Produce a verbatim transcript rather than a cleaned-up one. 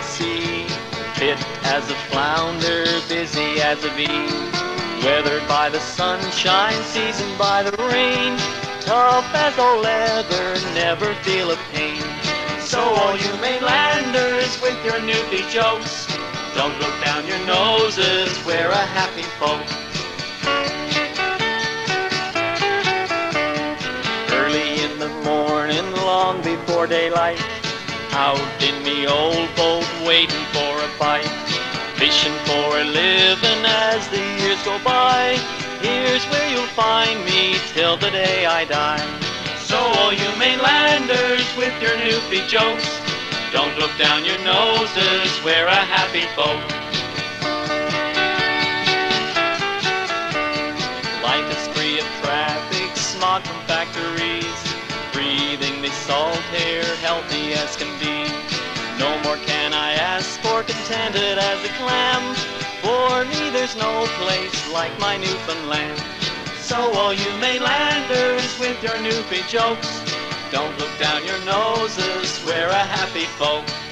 sea. Fit as a flounder, busy as a bee, weathered by the sunshine, seasoned by the rain, tough as old leather, never feel a pain. So all you mainlanders with your Newfie jokes, don't look down your noses, we're a happy folk. Early in the morning, long before daylight, out in the old boat waiting for a bite, fishing for a living as the years go by. Here's where you'll find me till the day I die. So all you mainlanders with your Newfie jokes, don't look down your noses, we're a happy folk. Life is free of traffic, smog from factories, breathing the salt air, healthy as can be. No more can I ask for, contented as a clam. For me there's no place like my Newfoundland. So all you mainlanders with your Newfie jokes, don't look down your noses, we're a happy folk.